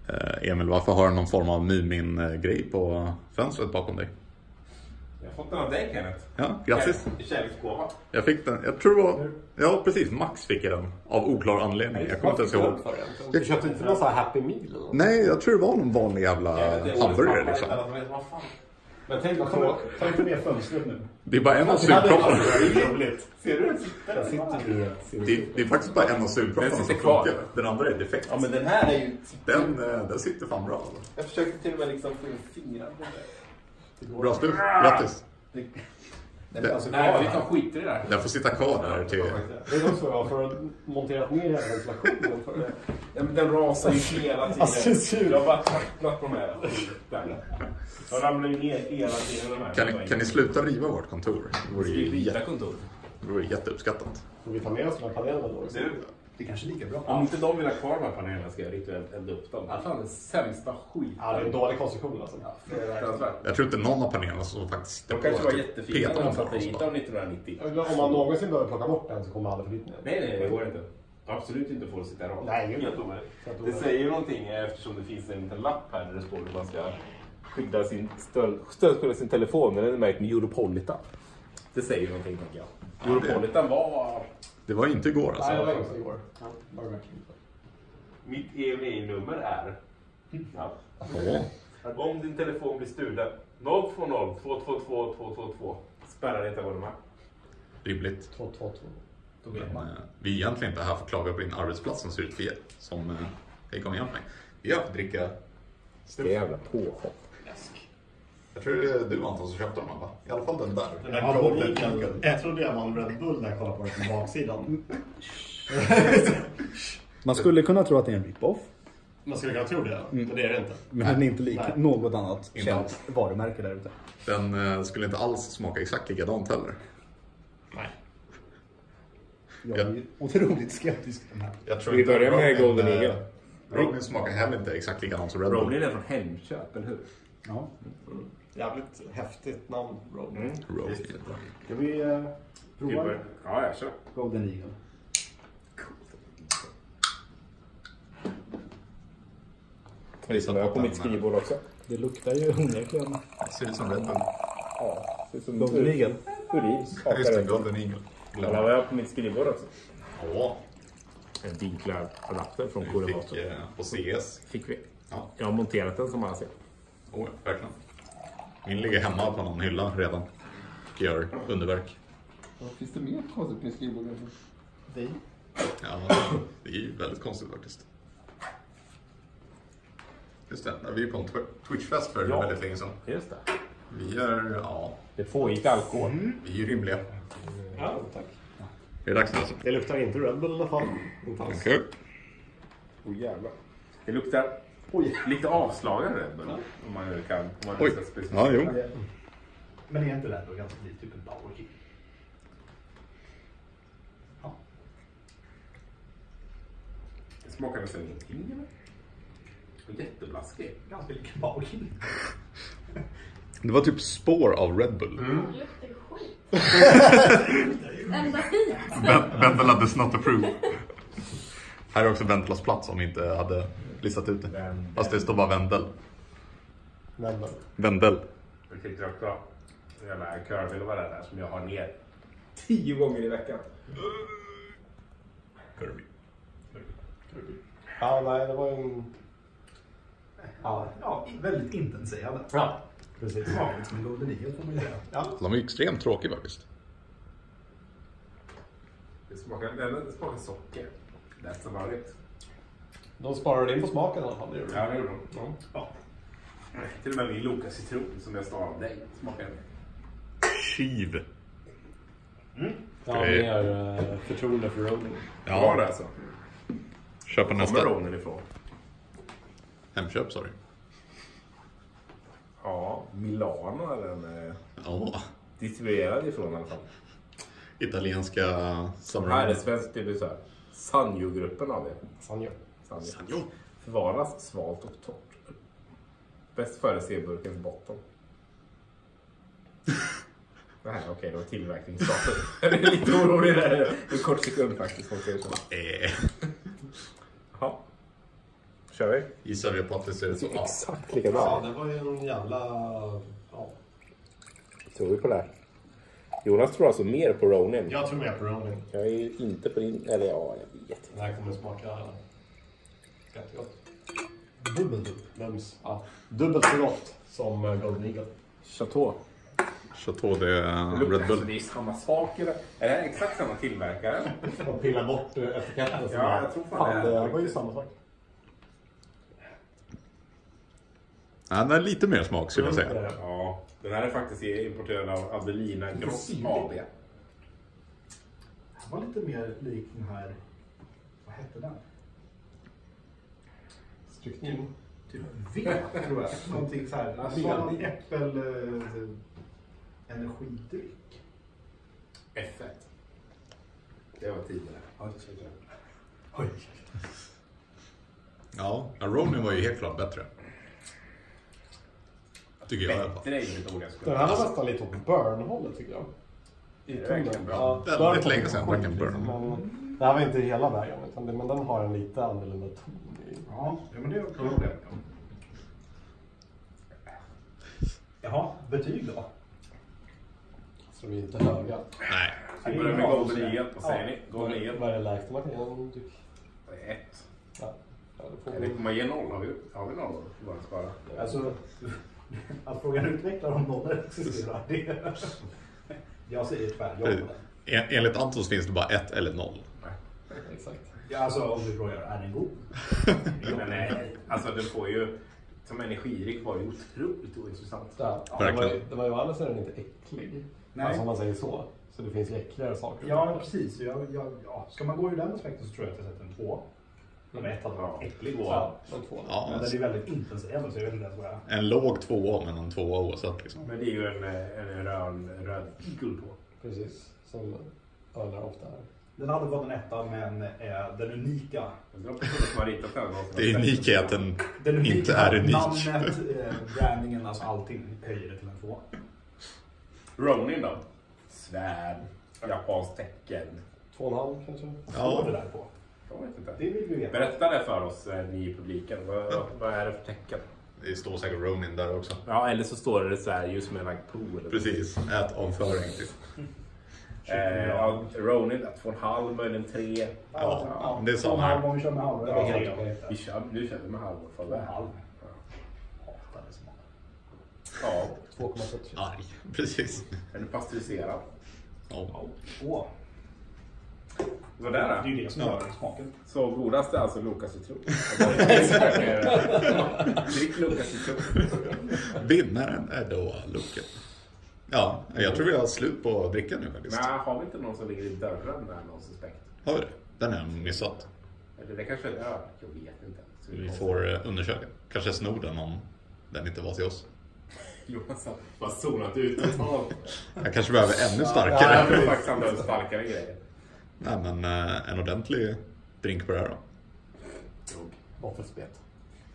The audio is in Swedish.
Emil, varför har du någon form av Mumin-grej på fönstret bakom dig? Jag har fått den av dig, Kenneth. Ja, grattis. Kärleksgåva. Jag fick den, jag tror det var... Ja, precis, Max fick jag den. Av oklar anledning. Jag kommer inte ens ihåg. Du köpte inte någon sån här Happy Meal eller något? Nej, jag tror det var någon vanlig jävla hamburgare liksom. Men tänk på, ta inte ner fönstret nu. Det är bara en av sugproppen. Det är roligt. Ser du? Det är faktiskt bara en av sugpropparna som funkar. Den andra är defekt. Ja, men den här är ju... Den sitter fan bra. Jag försökte till och med liksom få fingrarna på det. Bra slut. Grattis. Nej, vi tar skit i det där. Den får sitta kvar där till... Det är också jag för att montera ner hela ventilationen för det. Den rasar ju hela tiden. Alltså, jag har bara tapplat på med den. Jag ramlar ju ner hela tiden. Kan ni sluta riva vårt kontor? Det vore jätteuppskattat. Får vi ta med oss de här panelerna då? Det är kanske lika bra. Om inte de vill ha kvar de här panelerna ska jag rituellt elda upp dem. Ja, fan, den sämsta skit. Ja, det är en dålig konstruktion alltså. Jag tror inte någon av panelerna som faktiskt... De kanske var jättefina när de satte hit av 1990. Om man någonsin behöver plocka bort den så kommer alla förflytta den. Nej, det går inte. Absolut inte få sitta rakt. Nej, helt omöjligt. Det säger ju någonting eftersom det finns en liten lapp här där det står att man ska skydda sin stödskydda sin telefon. Den är märkt med Europolitan. Det säger ju någonting, tänker jag. Europolitan var... Det var inte igår alltså. Nej, det var inte igår. Mitt EMI-nummer är... Ja. Om din telefon blir stulen 020 222 222. Spärrar inte vad de är. Rimligt. 222. Då vet man. Vi är egentligen inte här för att klaga på din arbetsplats som ser ut för er. Som kan komma igen med. Vi har fått dricka... Det är jävla påhopp. Jag tror det är du Anton som köpte dem, va? I alla fall den där. Den där Golden. Jag trodde jag var en Red Bull när jag kollade på den på baksidan. Man skulle kunna tro att det är en rip-off. Man skulle kunna tro det, men det är det inte. Men den är inte lik något annat känt varumärke där ute. Den skulle inte alls smaka exakt likadant heller. Nej. Jag är otroligt skeptisk till den här. Jag tror Vi börjar med Golden Eagle. Ronin smakar heller inte exakt likadant som Red Bull. Ronin är från Hemköp, eller hur? Ja. Jävligt häftigt namn, Ronin. Ronin. Ska vi prova? Ja, jag kör. Golden Eagle. Det är på mitt skrivbord också. Det luktar ju onekligen. Det ser ut som Red Bull. Ja, det är som Golden Eagle. urin. Just det, Golden Eagle. Kolla vad jag har på mitt skrivbord också. Ja, En vinklar-adapter från vi Corevator. fick på CS. Fick vi. Ja. Jag har monterat den som man ser. Verkligen. Min ligger hemma på någon hylla redan. Och gör underverk. Finns det mer konstigt med skrivbordet? Vi. Ja, det är ju väldigt konstigt faktiskt. Just det, vi är på en Twitch-fest för väldigt länge sedan. Just det. Vi är, ja... Det pågick alkohol. Vi är ju rimliga. Ja, tack. Det är dags nu alltså. Det luktar inte Red Bull i alla fall. Inte alls. Okej. Jävlar. Det luktar lite avslagen Red Bull. Om man nu kan. Om man Oj. ska specificera. Ja, jo. Men det är inte Red Bull ganska likt typ en Power King. Ja. Det smakar nästan ingenting eller? Och jätteblaskig. Ganska lik Power King. Det var typ spår av Red Bull. Luktar skit. Ända hit. Vendela does not approve. Här är också Vendelas plats om vi inte hade listat ut det. Fast det står bara Vendel. Vendel. Jag tyckte också den jävla curvylva där som jag har ner 10 gånger i veckan. Kirby. Ja, nej, det var en... Ja, väldigt intenserande. Ja, Precis. Smakligt som en Golden Eagle får man ju säga. Ja. De är extremt tråkiga faktiskt. Det smakar socker. That's about it. de sparade in på smaken i alla fall. Ja, det gjorde de. Ja. Till och med min Loka citron som jag stal av dig smakar det. Kiv. Ja, det är förtroende för Ronin. Ja, var det alltså. Köpa nästa. Kommer Ronin ifrån? Hemköp, sorry. Ja, Milano är den Ja. distribuerad ifrån i alla fall. Italienska Summer. Här är svenskt, det blir så här. Sanjo-gruppen av det. Sanjo. Sanjo. Förvaras svalt och torrt. Bäst före C-burkens botten. Nej, okej, det var tillverkningsdatum. Jag är lite orolig där. En kort sekund faktiskt. Ja. Kör vi? Gissar vi på att det ser ut så. Ja. Exakt likadant. Ja, det var ju en jävla... Ja. Tror vi på det här? Jonas tror alltså mer på Ronin. Jag tror mer på Ronin. Jag är inte på din... Eller ja, jag vet inte. Det här kommer smaka jättegott. Dubbelt upp. Mums. Ja. Dubbelt så gott som Golden Eagle. Chateau. Chateau, det är Red Bull. Det är samma saker. Är det här exakt samma tillverkare? Och pilla bort etiketten. Ja, jag tror fan det är. Det var ju samma sak. Ja, den är lite mer smak skulle jag säga. Ja, den här är faktiskt importerad av Adelina Gross AB. Det var lite mer lik den här... Vad hette den? Stryktning. Typ V, tror jag. Någonting så här. Sån äppel... energidryck. F1. Det var tidigare. Oj. Ja, Ronin var ju helt klart bättre. Tycker jag i alla fall. Bättre är inget ord jag skulle Den här var nästan lite åt burn-hållet tycker jag. Det är verkligen bra. Ja, Väldigt länge sedan jag drack en burn. Men det här var inte hela vägen. Men den har en lite annorlunda ton i. Ja, men det är okej. Jaha, betyg då? Så vi är inte höga. Nej. Vi börjar med Golden Eagle. Vad säger ni? Golden Vad Eagle. är det lägsta man kan tycka? Det är 1. Ja, det får Eller får man ge 0? Har vi 0 då? Bara spara. Alltså, att frågan utvecklar om nollor existerar. Jag säger tvärjobb. Enligt Antos finns det bara 1 eller 0. Exakt. Ja, alltså om du frågar, är den god? Men nej, alltså det får ju... Som energidryck var ju otroligt ointressant. Ja, Verkligen. den var ju å andra sidan inte äcklig. Nej. Alltså om man säger så. Så det finns ju äckligare saker. Ja, precis. Ja. Ska man gå ur den aspekten så tror jag att jag sätter en 2. Men 1 hade varit äcklig. Ja, en 2. Ja, Men den är väldigt intensiv, så jag vet inte ens vad jag... en låg 2 men en 2 oavsett liksom. Men det är ju en röd eagle på. Precis. Som ölar ofta är. Den hade fått en 1, men den unika... Det är unik är att den unika inte är unik. namnet, brandingen, alltså allting höjer det till en 2. Ronin då? Svärd, japanskt tecken. 2,5 kanske? Står det där på? Jag vet inte. Det vill vi veta. Berätta det för oss, ni i publiken. Vad är det för tecken? Det står säkert Ronin där också. Ja, eller så står det så här just med like pool. Precis, avföring typ. Ronin 2,5, möjligen 3. Ja, det är samma här. Om vi kör med halva. Nu kör vi med halv för det. Halv. Hatar det som Ja, 2,70. Arg, precis. är du pasteuriserad? Ja. Åh, Vad där det är då? ju det som gör smaken. Så godast är alltså Loka citron. Drick Loka citron. Vinnaren är då Luke. Ja, jag tror vi har slut på att dricka nu faktiskt. Nej, har vi inte någon som ligger i dörren där, någon suspekt? Har vi det? Den har jag missat. Eller det kanske är en öl, jag vet inte. Så Vi får undersöka. Kanske sno den om den inte var till oss. Jonas har bara zonat ut totalt. Jag kanske behöver ännu Jag starkare. tror faktiskt han behöver starkare grejer. Nej, men en ordentlig drink på det här då. Våffelspet.